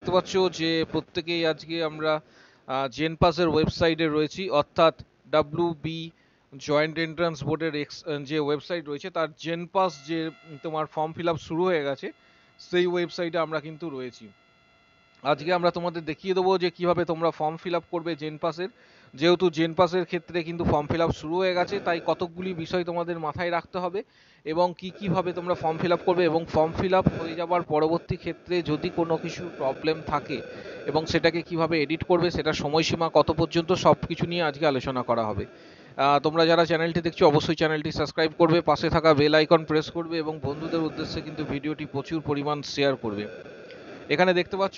দেখতে পাচ্ছ যে প্রত্যেকেই আজকে আমরা জেনপাসের ওয়েবসাইটে রয়েছি, অর্থাৎ ডাব্লিউবি জয়েন্ট এন্ট্রান্স বোর্ডের যে ওয়েবসাইট রয়েছে তার জেনপাস যে তোমার ফর্ম ফিল আপ শুরু হয়ে গেছে সেই ওয়েবসাইটে আমরা কিন্তু রয়েছি। আজকে আমরা তোমাদের দেখিয়ে দেবো যে কিভাবে তোমরা ফর্ম ফিল আপ করবে জেনপাসের। যেহেতু জেনপাসের ক্ষেত্রে কিন্তু ফর্ম ফিল আপ শুরু হয়ে গেছে, তাই কতকগুলি বিষয় তোমাদের মাথায় রাখতে হবে এবং কীভাবে তোমরা ফর্ম ফিল আপ করবে, এবং ফর্ম ফিল আপ হয়ে যাওয়ার পরবর্তী ক্ষেত্রে যদি কোনো কিছু প্রবলেম থাকে এবং সেটাকে কিভাবে এডিট করবে, সেটা সময়সীমা কত পর্যন্ত, সব কিছু নিয়ে আজকে আলোচনা করা হবে। তোমরা যারা চ্যানেলটি দেখছো অবশ্যই চ্যানেলটি সাবস্ক্রাইব করবে, পাশে থাকা বেল আইকন প্রেস করবে এবং বন্ধুদের উদ্দেশ্যে কিন্তু ভিডিওটি প্রচুর পরিমাণ শেয়ার করবে। এখানে দেখতে পাচ্ছ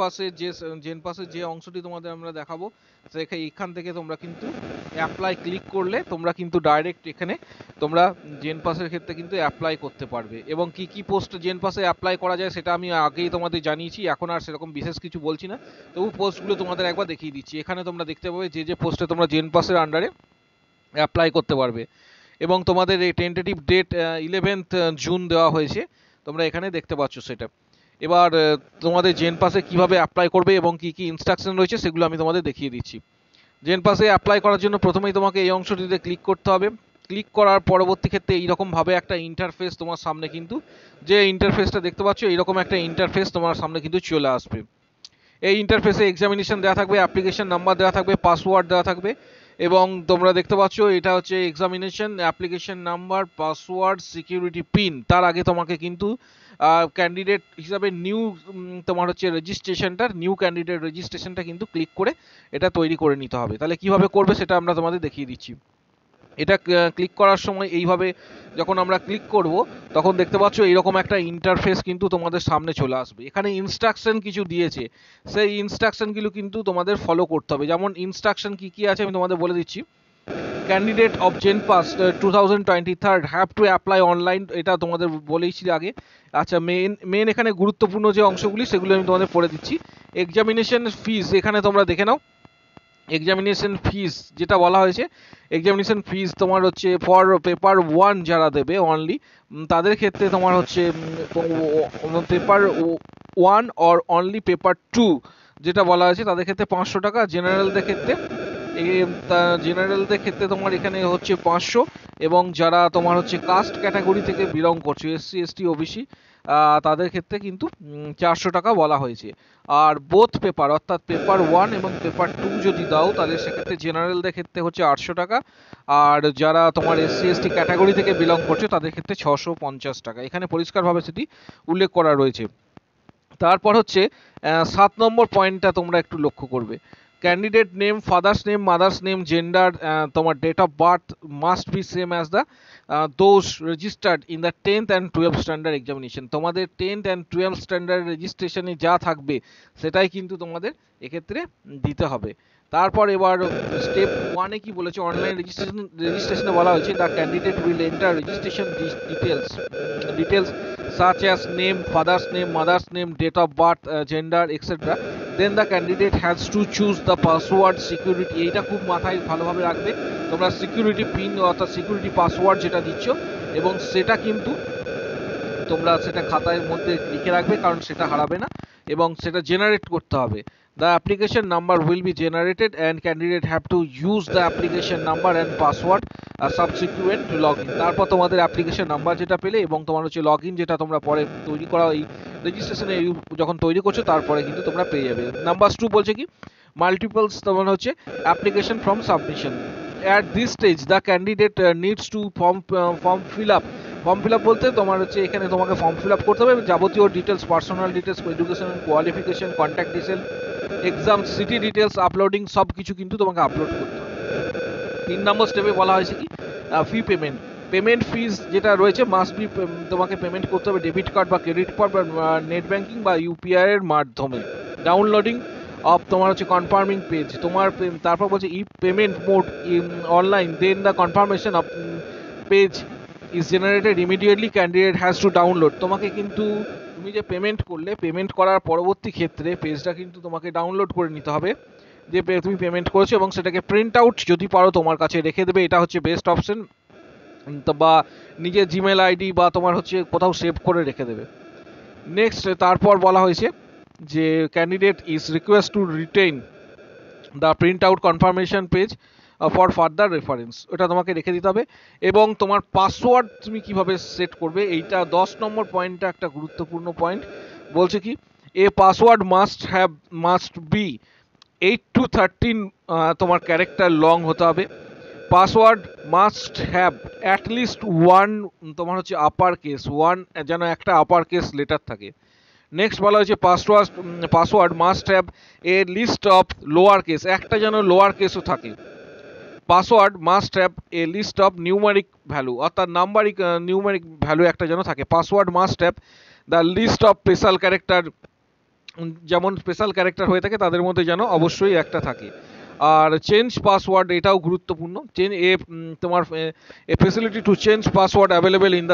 জেনপাসের যে অংশটি তোমাদের আমরা দেখাবো, এখান থেকে তোমরা কিন্তু অ্যাপ্লাই ক্লিক করলে তোমরা কিন্তু ডাইরেক্ট এখানে তোমরা জেনপাসের ক্ষেত্রে কিন্তু অ্যাপ্লাই করতে পারবে। এবং কি পোস্ট জেনপাসে অ্যাপ্লাই করা যায় সেটা আমি আগেই তোমাদের জানিয়েছি, এখন আর সেরকম বিশেষ কিছু বলছি না, তবু পোস্টগুলো তোমাদের একবার দেখিয়ে দিচ্ছি। এখানে তোমরা দেখতে পাবে যে পোস্টে তোমরা জেনপাসের আন্ডারে অ্যাপ্লাই করতে পারবে এবং তোমাদের এই টেন্টেটিভ ডেট 11th জুন দেওয়া হয়েছে, তোমরা এখানে দেখতে পাচ্ছ সেটা। এবার তোমাদের জেনপাসে কিভাবে অ্যাপ্লাই করবে এবং কি ইনস্ট্রাকশন রয়েছে সেগুলো আমি তোমাদের দেখিয়ে দিচ্ছি। জেনপাসে অ্যাপ্লাই করার জন্য প্রথমেই তোমাকে এই অংশটিতে ক্লিক করতে হবে। ক্লিক করার পরবর্তী ক্ষেত্রে এইরকমভাবে একটা ইন্টারফেস তোমার সামনে কিন্তু, যে ইন্টারফেসটা দেখতে পাচ্ছ এইরকম একটা ইন্টারফেস তোমার সামনে কিন্তু চলে আসবে। এই ইন্টারফেসে এক্সামিনেশন দেওয়া থাকবে, অ্যাপ্লিকেশন নাম্বার দেওয়া থাকবে, পাসওয়ার্ড দেওয়া থাকবে এবং তোমরা দেখতে পাচ্ছ এটা হচ্ছে examination application number, password, security pin. তার আগে তোমাকে কিন্তু ক্যান্ডিডেট হিসাবে তোমার হচ্ছে নিউ ক্যান্ডিডেট রেজিস্ট্রেশনটা কিন্তু ক্লিক করে এটা তৈরি করে নিতে হবে। তাহলে কিভাবে করবে সেটা আমরা তোমাদের দেখিয়ে দিচ্ছি। এটা ক্লিক করার সময় এইভাবে যখন আমরা ক্লিক করব তখন দেখতে পাচ্ছ এইরকম একটা ইন্টারফেস কিন্তু তোমাদের সামনে চলে আসবে। এখানে ইনস্ট্রাকশন কিছু দিয়েছে, সেই ইনস্ট্রাকশনগুলো কিন্তু তোমাদের ফলো করতে হবে। যেমন ইনস্ট্রাকশন কি আছে আমি তোমাদের বলে দিচ্ছি। Candidate of JENPAS 2023 have to apply online, এটা তোমাদের বলেইছি আগে। আচ্ছা, মেন এখানে গুরুত্বপূর্ণ যে অংশগুলি সেগুলো আমি তোমাদের পড়ে দিচ্ছি। এক্সামিনেশন ফিস এখানে তোমরা দেখে নাও। এক্সামিনেশন ফিস যেটা বলা হয়েছে, এক্সামিনেশন ফিস তোমার হচ্ছে ফর পেপার 1 যারা দেবে অনলি, তাদের ক্ষেত্রে তোমার হচ্ছে পেপার 1 অর অনলি পেপার 2 যেটা বলা হয়েছে তাদের ক্ষেত্রে 500 টাকা। জেনারেলদের ক্ষেত্রে তোমার এখানে হচ্ছে 500, এবং যারা তোমার হচ্ছে কাস্ট ক্যাটাগরি থেকে বিলং করছে, এসসি এসটি ওবিসি, তাদের ক্ষেত্রে কিন্তু 400 টাকা বলা হয়েছে। আর বোথ পেপার অর্থাৎ পেপার 1 এবং পেপার 2 যদি দাও তাহলে সেক্ষেত্রে জেনারেলদের ক্ষেত্রে হচ্ছে 800 টাকা, আর যারা তোমার এসসি এসটি ক্যাটাগরি থেকে বিলং করছে তাদের ক্ষেত্রে 650 টাকা। এখানে পরিষ্কারভাবে সেটি উল্লেখ করা রয়েছে। তারপর হচ্ছে 7 নম্বর পয়েন্টটা তোমরা একটু লক্ষ্য করবে। Candidate name, father's name, mother's name, gender, তোমার date of birth must be same as the those registered in the 10th and 12th standard examination. তোমাদের 10th and 12th স্ট্যান্ডার্ড রেজিস্ট্রেশনে যা থাকবে সেটাই কিন্তু তোমাদের এক্ষেত্রে দিতে হবে। তারপর এবার স্টেপ 1-এ কি বলেছে, অনলাইন রেজিস্ট্রেশনে বলা হয়েছে the candidate will enter registration details such as name, father's name, mother's name, date of birth, gender, etc. Then the candidate has to choose the password security. এইটা খুব মাথায় ভালোভাবে রাখবে তোমরা, সিকিউরিটি পিন অর্থাৎ সিকিউরিটি পাসওয়ার্ড যেটা দিচ্ছ, এবং সেটা কিন্তু তোমরা সেটা খাতার মধ্যে লিখে রাখবে কারণ সেটা হারাবে না, এবং সেটা জেনারেট করতে হবে। The application number will be generated and candidate have to use the application number and password subsequent to login. তারপর তোমাদের অ্যাপ্লিকেশন নাম্বার যেটা পেলে এবং তোমার হচ্ছে লগইন যেটা তোমরা পরে তৈরি করা এই রেজিস্ট্রেশনে যখন তৈরি করছো তারপরে কিন্তু তোমরা পেয়ে যাবে। নাম্বার 2 বলছে কি মাল্টিপলস, তোমার হচ্ছে application form submission. At this stage the candidate needs to form fill up। Form fill up বলতে তোমার হচ্ছে এখানে তোমাকে ফর্ম ফিল আপ করতে হবে, যাবতীয় details, personal details, education, qualification, contact detail, exam city details, uploading, সব কিছু কিন্তু তোমাকে আপলোড করতে হবে। 3 নম্বর স্টেপে বলা হয়েছে কি ফি পেমেন্ট ফিজ যেটা রয়েছে মাস্ট বি, তোমাকে পেমেন্ট করতে হবে ডেবিট কার্ড বা ক্রেডিট কার্ড বা নেট ব্যাঙ্কিং বা ইউপিআই এর মাধ্যমে। ডাউনলোডিং অফ তোমার হচ্ছে কনফার্মিং পেজ তোমার, তারপর বলছে e payment mode online, then the confirmation of page is generated immediately, candidate has to download। তোমাকে কিন্তু তুমি যে পেমেন্ট করলে, পেমেন্ট করার পরবর্তী ক্ষেত্রে পেজটা কিন্তু তোমাকে ডাউনলোড করে নিতে হবে যে তুমি পেমেন্ট করেছো, এবং সেটাকে প্রিন্ট আউট যদি পারো তোমার কাছে রেখে দেবে, এটা হচ্ছে বেস্ট অপশন। বা নিজের জিমেল আইডি বা তোমার হচ্ছে কোথাও সেভ করে রেখে দেবে। নেক্সট তারপর বলা হয়েছে যে candidate is request to retain the print out confirmation page for further reference, ওটা তোমাকে রেখে দিতে হবে। এবং তোমার পাসওয়ার্ড তুমি কিভাবে সেট করবে, এইটা 10 নম্বর পয়েন্টটা একটা গুরুত্বপূর্ণ পয়েন্ট। বলছে কি, a password must be 8 to 13 তোমার ক্যারেক্টার লং হতে হবে। Password must have at least one, তোমার হচ্ছে আপার কেস ওয়ান, যেন একটা আপার কেস লেটার থাকে। নেক্সট বলা হয়েছে password must have a list of lower case, একটা যেন লোয়ার কেসও থাকে। Password must have a list of numeric value, অর্থাৎ নিউমারিক ভ্যালু একটা যেন থাকে। Password must have the list of special character, যেমন স্পেশাল ক্যারেক্টার হয়ে থাকে তাদের মধ্যে যেন অবশ্যই একটা থাকে। আর চেঞ্জ পাসওয়ার্ড, এটাও গুরুত্বপূর্ণ। তোমার a facility to change password available in the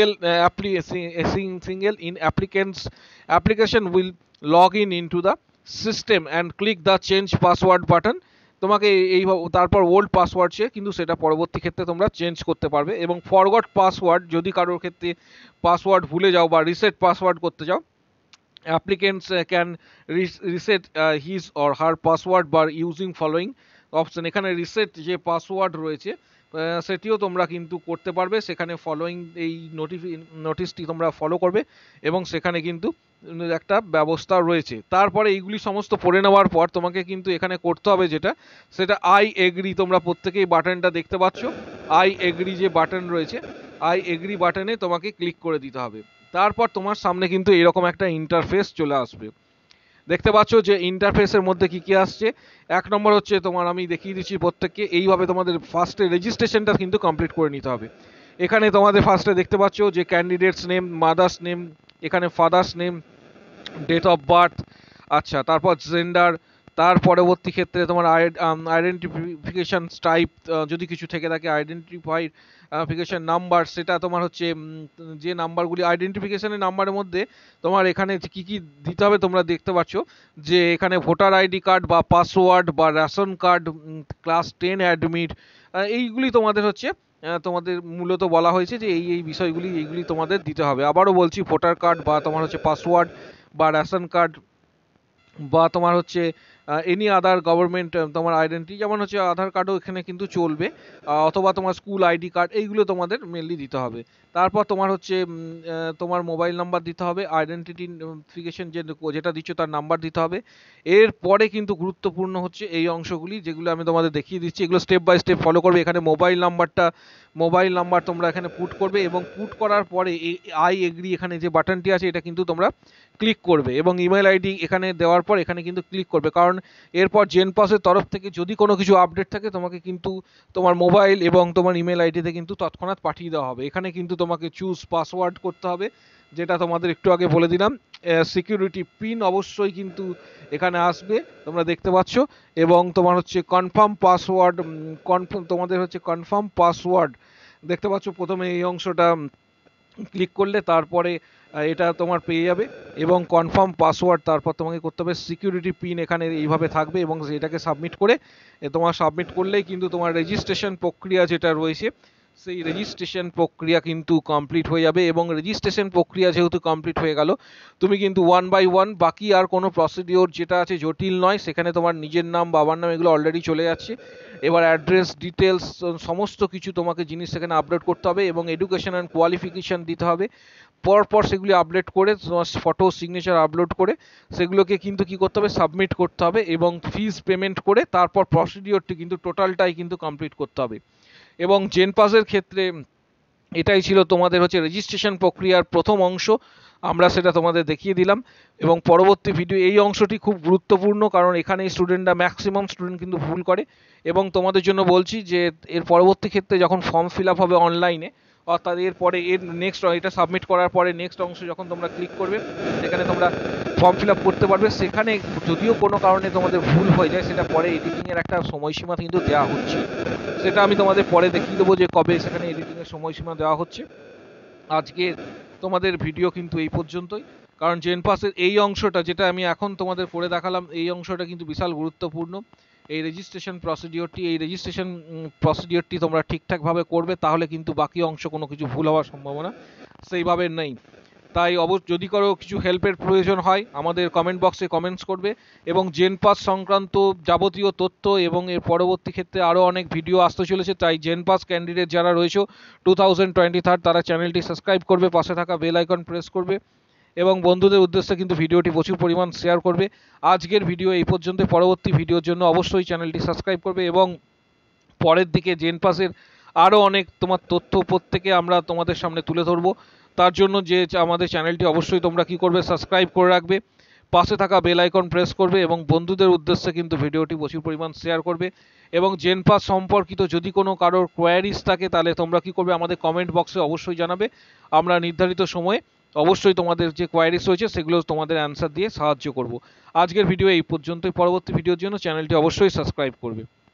single in application will log into the system and click the change password button. তোমাকে এই তারপর ওল্ড পাসওয়ার্ড চেয়ে কিন্তু সেটা পরবর্তী ক্ষেত্রে তোমরা চেঞ্জ করতে পারবে। এবং ফরগট পাসওয়ার্ড, যদি কারোর ক্ষেত্রে পাসওয়ার্ড ভুলে যাও বা রিসেট পাসওয়ার্ড করতে যাও, applicants can reset his or her password by using following option. এখানে রিসেট যে পাসওয়ার্ড রয়েছে সেটিও তোমরা কিন্তু করতে পারবে, সেখানে ফলোইং এই নোটিশটি তোমরা ফলো করবে এবং সেখানে কিন্তু একটা ব্যবস্থা রয়েছে। তারপরে এইগুলি সমস্ত পড়ে নেওয়ার পর তোমাকে কিন্তু এখানে করতে হবে যেটা, সেটা আই এগ্রি। তোমরা প্রত্যেকেই বাটনটা দেখতে পাচ্ছ, আই এগ্রি যে বাটন রয়েছে, আই এগ্রি বাটনে তোমাকে ক্লিক করে দিতে হবে। তারপর তোমার সামনে কিন্তু এরকম একটা ইন্টারফেস চলে আসবে। দেখতে পাচ্ছ যে ইন্টারফেসের মধ্যে কি কি আসছে। 1 নম্বর হচ্ছে তোমার, আমি দেখিয়ে দিচ্ছি প্রত্যেককে, এইভাবে তোমাদের ফার্স্টে রেজিস্ট্রেশনটা কিন্তু কমপ্লিট করে নিতে হবে। এখানে তোমাদের ফার্স্টে দেখতে পাচ্ছ যে ক্যান্ডিডেটস নেম, মাদার্স নেম, এখানে father's name, date of birth, আচ্ছা, তারপর জেন্ডার, তার পরবর্তী ক্ষেত্রে তোমার আইডেন্টিফিকেশন টাইপ, যদি কিছু থেকে থাকে আইডেন্টিফিকেশন নাম্বার, সেটা তোমার হচ্ছে যে নাম্বারগুলি আইডেন্টিফিকেশনের নাম্বারের মধ্যে তোমার এখানে কি কি দিতে হবে তোমরা দেখতে পাচ্ছ যে এখানে ভোটার আইডি কার্ড বা পাসওয়ার্ড বা রেশন কার্ড, ক্লাস 10 অ্যাডমিট, এইগুলি তোমাদের হচ্ছে তোমাদের মূলত বলা হয়েছে যে এই এইগুলি তোমাদের দিতে হবে। আবারও বলছি, ভোটার কার্ড বা তোমার হচ্ছে পাসওয়ার্ড বা রেশন কার্ড বা তোমার হচ্ছে এনি আদার গভর্নমেন্ট তোমার আইডেন্টি, যেমন হচ্ছে আধার কার্ডও এখানে কিন্তু চলবে, অথবা তোমার স্কুল আইডি কার্ড, এইগুলো তোমাদের মেনলি দিতে হবে। তারপর তোমার হচ্ছে তোমার মোবাইল নাম্বার দিতে হবে, আইডেন্টিফিকেশন যেটা দিচ্ছ তার নাম্বার দিতে হবে। এরপরে কিন্তু গুরুত্বপূর্ণ হচ্ছে এই অংশগুলি, যেগুলো আমি তোমাদের দেখিয়ে দিচ্ছি, এগুলো স্টেপ বাই স্টেপ ফলো করবে। এখানে মোবাইল নাম্বার তোমরা এখানে পুট করবে এবং পুট করার পরে এই আই এগ্রি এখানে যে বাটনটি আছে এটা কিন্তু তোমরা ক্লিক করবে এবং ইমেল আইডি এখানে দেওয়ার পর এখানে কিন্তু ক্লিক করবে, কারণ এরপর জেনপাসের তরফ থেকে যদি কোনো কিছু আপডেট থাকে তোমাকে কিন্তু তোমার মোবাইল এবং তোমার ইমেল আইডিতে কিন্তু তৎক্ষণাৎ পাঠিয়ে দেওয়া হবে। এখানে কিন্তু তোমাকে চুজ পাসওয়ার্ড করতে হবে, যেটা তোমাদের একটু আগে বলে দিলাম। সিকিউরিটি পিন অবশ্যই কিন্তু এখানে আসবে, তোমরা দেখতে পাচ্ছ। এবং তোমার হচ্ছে কনফার্ম পাসওয়ার্ড, তোমাদের হচ্ছে কনফার্ম পাসওয়ার্ড দেখতে পাচ্ছ প্রথমে এই অংশটা ক্লিক করলে তারপরে এটা তোমার পেয়ে যাবে এবং কনফার্ম পাসওয়ার্ড, তারপর তোমাকে করতে হবে সিকিউরিটি পিন, এখানে এইভাবে থাকবে এবং এটাকে সাবমিট করে তোমার সাবমিট করলেই কিন্তু তোমার রেজিস্ট্রেশন প্রক্রিয়া যেটা রয়েছে সেই রেজিস্ট্রেশন প্রক্রিয়া কিন্তু কমপ্লিট হয়ে যাবে। এবং রেজিস্ট্রেশন প্রক্রিয়া যেহেতু কমপ্লিট হয়ে গেল, তুমি কিন্তু 1 by 1 বাকি আর কোনো প্রসিডিওর যেটা আছে জটিল নয়, সেখানে তোমার নিজের নাম, বাবার নাম, এগুলো অলরেডি চলে যাচ্ছে। এবার অ্যাড্রেস ডিটেলস সমস্ত কিছু তোমাকে জিনিস সেখানে আপলোড করতে হবে এবং এডুকেশন অ্যান্ড কোয়ালিফিকেশান দিতে হবে। পরপর সেগুলি আপলোড করে তোমার ফটো সিগনেচার আপলোড করে সেগুলোকে কিন্তু কি করতে হবে, সাবমিট করতে হবে এবং ফিজ পেমেন্ট করে তারপর প্রসিডিওরটি কিন্তু টোটালটাই কিন্তু কমপ্লিট করতে হবে। এবং জেনপাসের ক্ষেত্রে এটাই ছিল তোমাদের হচ্ছে রেজিস্ট্রেশন প্রক্রিয়ার প্রথম অংশ, আমরা সেটা তোমাদের দেখিয়ে দিলাম। এবং পরবর্তী ভিডিও এই অংশটি খুব গুরুত্বপূর্ণ, কারণ এখানে স্টুডেন্টরা ম্যাক্সিমাম স্টুডেন্ট কিন্তু ভুল করে। এবং তোমাদের জন্য বলছি যে এর পরবর্তী ক্ষেত্রে যখন ফর্ম ফিল আপ হবে অনলাইনে, অর্থাৎ এরপরে এর নেক্সট এটা সাবমিট করার পরে নেক্সট অংশ যখন তোমরা ক্লিক করবে সেখানে তোমরা ফর্ম ফিল আপ করতে পারবে। সেখানে যদিও কোনো কারণে তোমাদের ভুল হয়ে যায়, সেটা পরে এডিটিংয়ের একটা সময়সীমা কিন্তু দেওয়া হচ্ছে, সেটা আমি তোমাদের পরে দেখিয়ে দেবো যে কবে সেখানে এডিটিংয়ের সময়সীমা দেওয়া হচ্ছে। আজকে তোমাদের ভিডিও কিন্তু এই পর্যন্তই, কারণ জেনপাসের এই অংশটা যেটা আমি এখন তোমাদের করে দেখালাম, এই অংশটা কিন্তু বিশাল গুরুত্বপূর্ণ। এই রেজিস্ট্রেশন প্রসিডিওরটি তোমরা ঠিকঠাকভাবে করবে, তাহলে কিন্তু বাকি অংশ কোনো কিছু ভুল হওয়ার সম্ভাবনা সেইভাবে নেই। তাই যদি কারো কিছু হেল্পের প্রয়োজন হয় আমাদের কমেন্ট বক্সে কমেন্টস করবে, এবং জেনপাস সংক্রান্ত যাবতীয় তথ্য এবং এর পরবর্তী ক্ষেত্রে আরও অনেক ভিডিও আসতে চলেছে। তাই জেনপাস ক্যান্ডিডেট যারা রয়েছে 2023 তারা চ্যানেলটি সাবস্ক্রাইব করবে, পাশে থাকা বেল আইকন প্রেস করবে এবং বন্ধুদের উদ্দেশ্যে কিন্তু ভিডিওটি প্রচুর পরিমাণ শেয়ার করবে। আজকের ভিডিও এই পর্যন্ত, পরবর্তী ভিডিওর জন্য অবশ্যই চ্যানেলটি সাবস্ক্রাইব করবে এবং পরের দিকে জেনপাসের আরও অনেক তোমার তথ্য প্রত্যেকে আমরা তোমাদের সামনে তুলে ধরবো। তার জন্য যে আমাদের চ্যানেলটি অবশ্যই তোমরা কি করবে, সাবস্ক্রাইব করে রাখবে, পাশে থাকা বেল আইকন প্রেস করবে এবং বন্ধুদের উদ্দেশ্যে কিন্তু ভিডিওটি প্রচুর পরিমাণ শেয়ার করবে। এবং জেনপাস সম্পর্কিত যদি কোনো কারোর কোয়ারিজ থাকে তাহলে তোমরা কি করবে, আমাদের কমেন্ট বক্সে অবশ্যই জানাবে। আমরা নির্ধারিত সময়ে অবশ্যই তোমাদের যে কোয়ারিজ রয়েছে সেগুলো তোমাদের অ্যান্সার দিয়ে সাহায্য করব। আজকের ভিডিও এই পর্যন্তই, পরবর্তী ভিডিওর জন্য চ্যানেলটি অবশ্যই সাবস্ক্রাইব করবে।